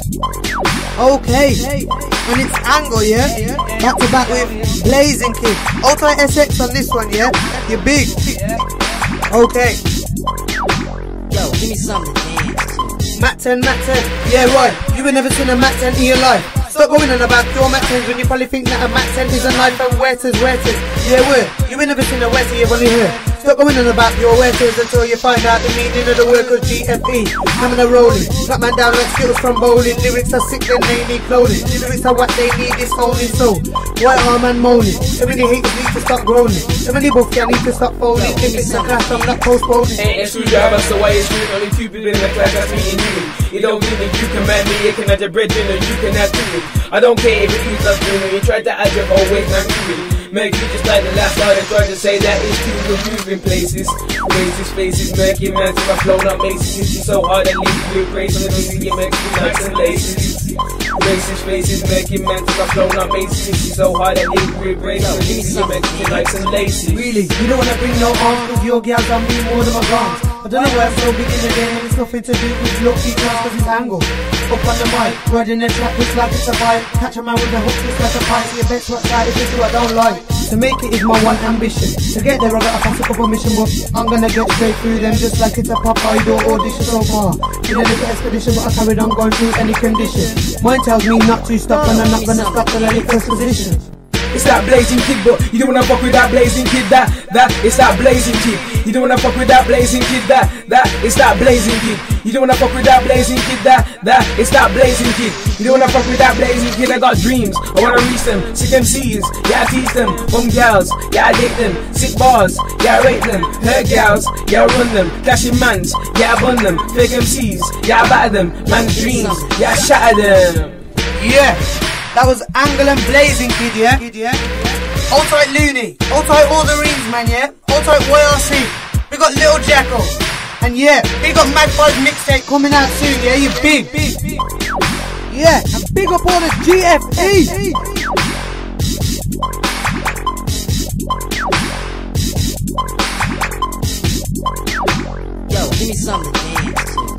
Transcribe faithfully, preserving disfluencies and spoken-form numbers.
Okay, and it's Angle, yeah? Back to back with Blazin Kid. Ultra S X on this one, yeah? You're big. Okay. Yo, give me something to dance to. Mac ten, Mac ten. Yeah, right. You ain't never seen a Mac ten in your life. Stop going on about your Mac tens when you probably think that a Mac ten is a knife and wetters, wetters. Yeah, word. You ain't never seen a wetter, you've only heard. Stop going on about your wetters until you find out the meaning of the word called G F E. Coming a rolling, black man down like skills from bowling. Lyrics are sick, then they need clothing. Lyrics are what they need, is holding soul. White arm and moaning. So many haters need to stop groaning. So many books can need to stop folding. If it's a clash, I'm not postponing. Ain't a screwdriver, so why is screwed? Only two people in the class, that's me and you. You don't mean that you can man me, you can add your bread in or you can have two. I don't care if you use us doing. You tried to add your whole weight, man, doing. Murky just like the last guy that tried to say that it's too good moving places. Racist faces, murky man, till I've blown up maces. It's so hard that leave you with grace on the music, it makes me nice and laces. Racist faces, murky man, till I've blown up maces. It's so hard that leave you with grace on the music, it makes me nice and laces. Really, you don't wanna bring no arms, cause your gals on me more than my guns. I don't know why I'm so big in the game, and it's nothing to do with lucky cars, cause it's Angle. Up on the mic, wording the track, it's like it's a vibe. Catch a man with a hook, it's like a pipe. See a bitch what's that, if it's what I don't like. To make it is my one ambition. To get there I gotta pass a couple mission, but I'm gonna get straight through them just like it's a pop idol audition so far. Did a little expedition, but I carried on going through any condition. Mine tells me not to stop, and I'm not gonna stop till I hit first position. It's that Blazin Kid, but you don't wanna fuck with that Blazin Kid, that, that, it's that Blazin Kid. You don't wanna fuck with that Blazin Kid, that, that, it's that Blazin Kid. You don't wanna fuck with that Blazin Kid, that, that, it's that Blazin Kid. You don't wanna fuck with that Blazin Kid, I got dreams, I wanna reach them. Sick M Cs, yeah I teach them. Bum gals, yeah I date them. Sick bars, yeah I rate them. Hurt gals, yeah I run them. Clashing mans, yeah I bun them. Fake M Cs, yeah I batter them. Man's dreams, yeah I shatter them. Yeah, that was Angle and Blazin Kid, yeah? yeah? Hold tight Looney, hold tight all the rings, man, yeah? Hold tight Y R C, we got Little Jacko. And yeah, we got Magpie's mixtape coming out soon, yeah? You big, big, big. Yeah, and big up all the G F E. Yo, give me something to dance to.